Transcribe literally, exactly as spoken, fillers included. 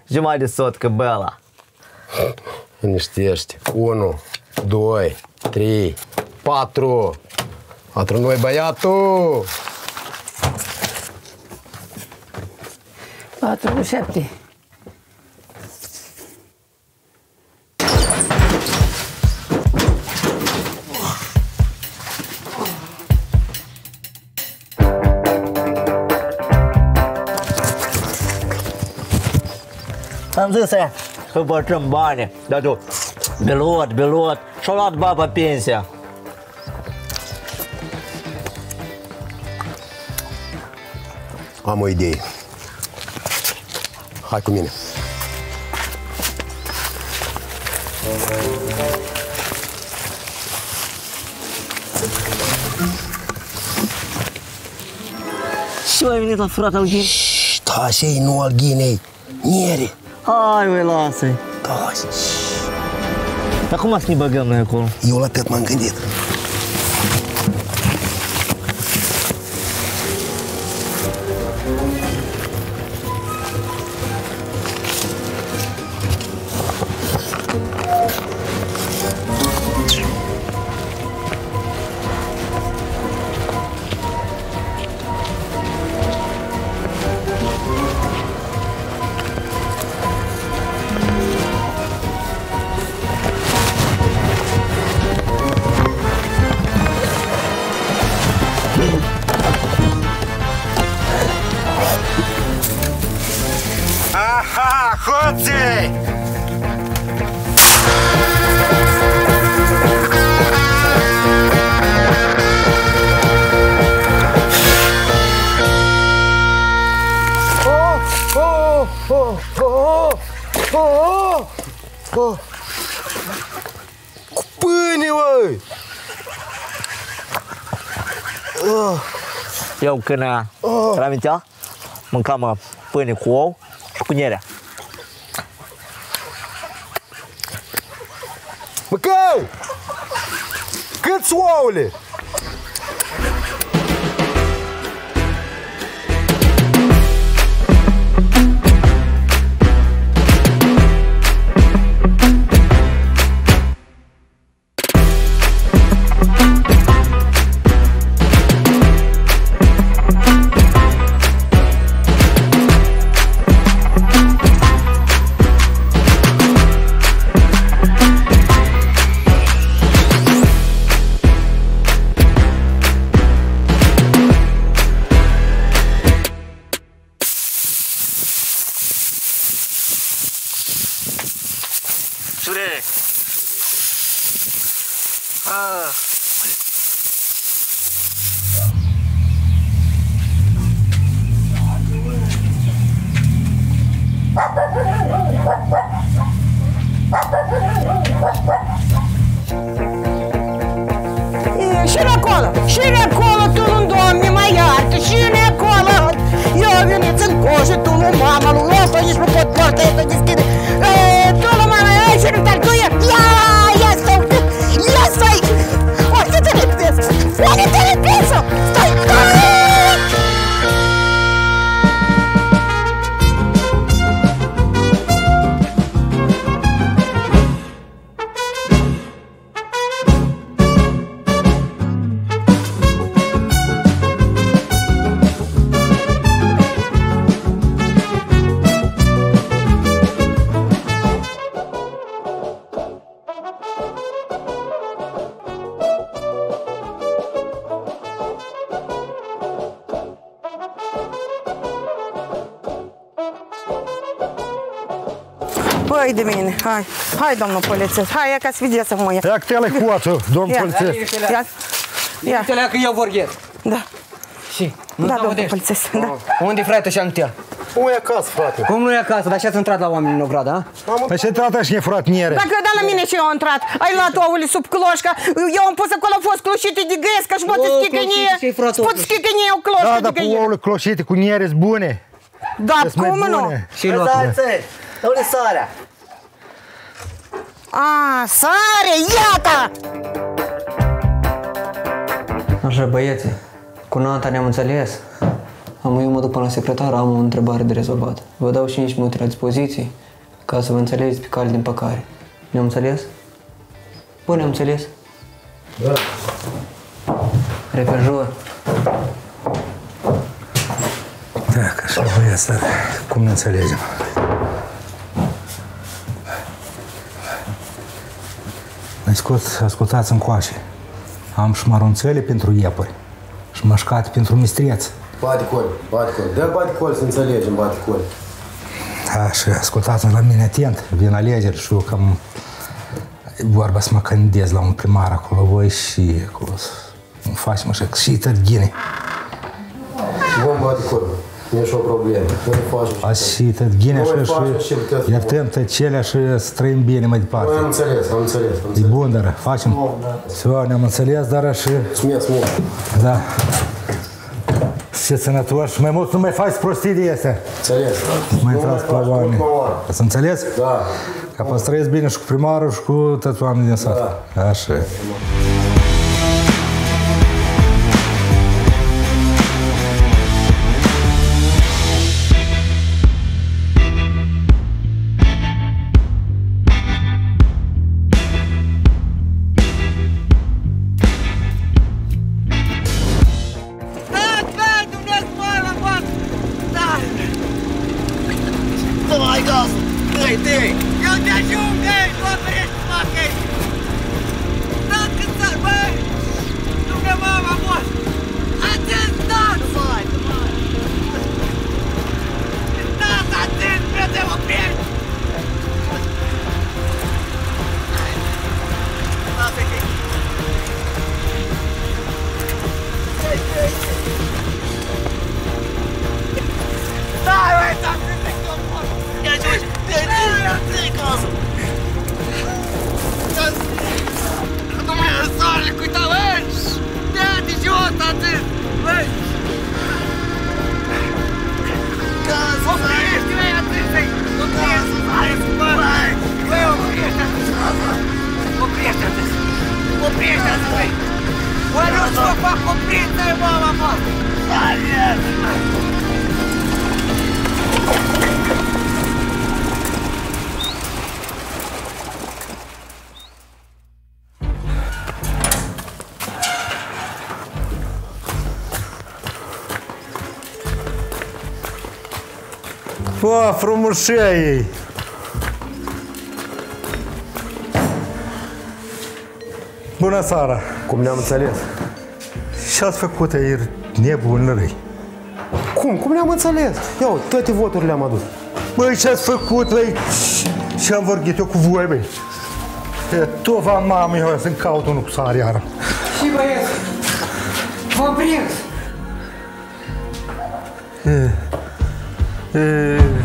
Jumătate de sotcă, Bela. Liniștește. unu, doi, trei, patru. Patru noi, băiatul. patru, șapte. Am zis aia că bătrâm bani, dar tu, belot, belot, și-a luat baba pensia. Am o idee. Hai cu mine. Și ai venit la furat al ghinei? Da, așa-i, nu al ghinei. Niere. Hai, măi, lasă-i. Da, Dar cum să ne băgăm noi acolo? eu la atât m-am gândit. Aha, hoții! Oh, oh, oh, oh, oh, oh. Cu pâine, măi! Oh. Eu când Oh. îmi amintea, mâncam pâine cu ou și cu nierea. Măcăi! Cât-s ouăle? Șure! Ah. Și acolo, și acolo, tu nu, Doamne, mai iartă, și acolo. Eu veniți în coșă, tu nu, mama, lui ăsta, nici nu pot poarta, asta deschide. Tu nu, mama, ai și nu te-al tu, ia, ia stai, ia stai. Uite, te lipesc, uite, te lipesc, stai, stai. Hai de mine, hai, hai, domnul polițist, hai, ia ca să vedeți mă. Ia că te-ale coață, domnul polițist. Ia, ia. Ia că eu vorghez. Da. Și? Da, domnul polițist, da. Unde-i frate și antea? Cum e acasă, frate? Cum nu e acasă? Dar și ați intrat la oameni în ogradă, a? Păi ce trată și ne furat niere? Dacă da la mine și eu am intrat, ai luat ouăle sub cloșca, eu am pus acolo, au fost cloșite de găiescă și poate schicănie, poate schicănie o cloșcă Da, de dar cu găiescă. ouăle cloșite cu niere bune. Da, cum nu? Și luat. Unde sarea? A, sare, iată! Așa, băieți, cu Nata ne-am înțeles. Am eu mă duc până la secretar, am o întrebare de rezolvat. Vă dau cinci minute la dispoziție ca să vă înțelegeți pe cale din păcare. Ne-am înțeles? Bă, ne-am înțeles? Da. Repejor. Da, că așa băieți, dar cum ne înțelegem? Ascult, ascultați încoace. Am și mărunțele pentru iepuri și mășcate pentru mistreț. Bate col, bate col. Dă bate col să înțelegem, bate col. Da, și ascultați la mine atent. Vin alegeri și eu cam vorba să mă candidez la un primar acolo, voi și acolo îmi facem așa, și tărghine. Vom bate col. Nu e și o problemă. Noi facem Azi și tărghine Noi așa facem și și puteți iertăm tăcelea și să trăim bine mai departe. Noi am înțeles, am înțeles, am E înțeles. bun, dar facem. Все, ne-am înțeles, dar și... Smeți mult. Da. Și sănătoși. Mai mult nu mai faci prostii de astea. Înțeles. Mai Nu intrați pe faci oameni. ultima oară. Ați înțeles? Da. Ca să trăiesc bine și cu primarul și cu toți oamenii din sat. Da. Așa. Давай газ! Эй, ты! Eu te ajung, ei! Nu oprești, fac, ei! Stat cât să băi! Nu că mama mor! Atent, stat! Nu mai, nu mai! Stat, atent, frate, oprești! Lasă, ei! Ei, ei, ei! Stai, băi, stai, stai, Я чуть не газу. Думаю, Сарлик, товарищ! Да, ты чего там ты? Газ, Сарлик! Газ, Сарлик! Вы упрежьте! Упрежьте! Упрежьте! Ой, ну что, как упрежьте, мама! Сарлик! О, frumușea ei! Bună seara! Cum ne-am înțeles? Ce-ați făcut aici, nebunării? Cum? Cum ne-am înțeles? Ia uite, toate voturile le-am adus. Băi, ce-ați făcut, băi? Ce-am vorbit eu cu voi, băi? Tu v-am mamă, eu să-mi caut unul cu sare iară. Și băieți! Vă prind! E, e,